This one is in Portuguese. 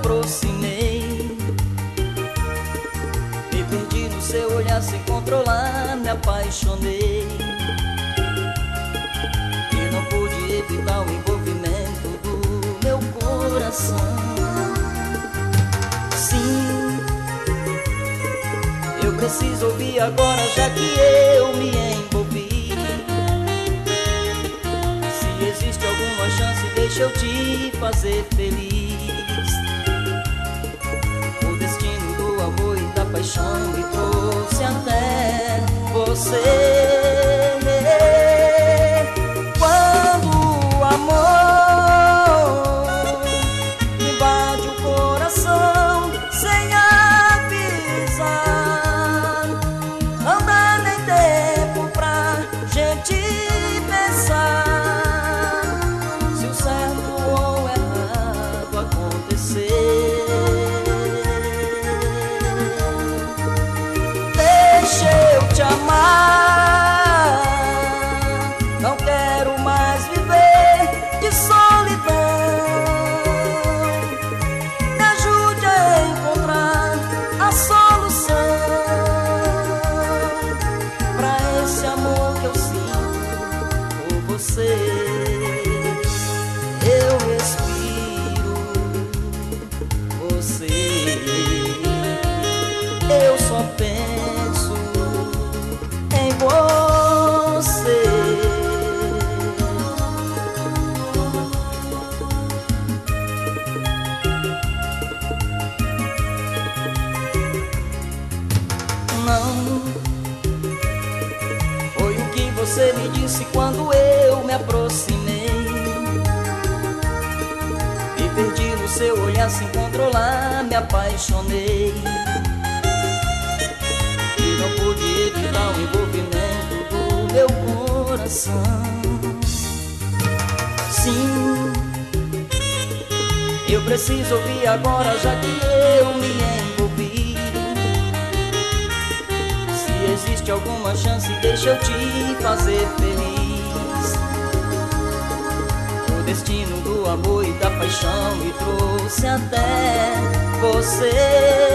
aproximei, me perdi no seu olhar sem controlar, me apaixonei e não pude evitar o envolvimento do meu coração. Sim, eu preciso ouvir agora, já que eu me envolvi. Se existe alguma chance, deixa eu te fazer feliz. O destino do amor e da paixão me trouxe até você. Quando o amor invade o coração sem avisar, não dá nem tempo pra gente pensar se o certo ou errado acontecer. Deixa eu te amar, não quero mais viver de solidão. Me ajude a encontrar a solução pra esse amor que eu sinto por você. Eu respiro você, eu só penso em você. Não foi o que você me disse quando eu me aproximei, me perdi no seu olhar sem controlar, me apaixonei e não pude evitar o envolvimento do meu coração. Sim, eu preciso ouvir agora, já que eu me envolvi. Se existe alguma chance, deixa eu te fazer feliz. O destino do amor e da paixão me trouxe até você.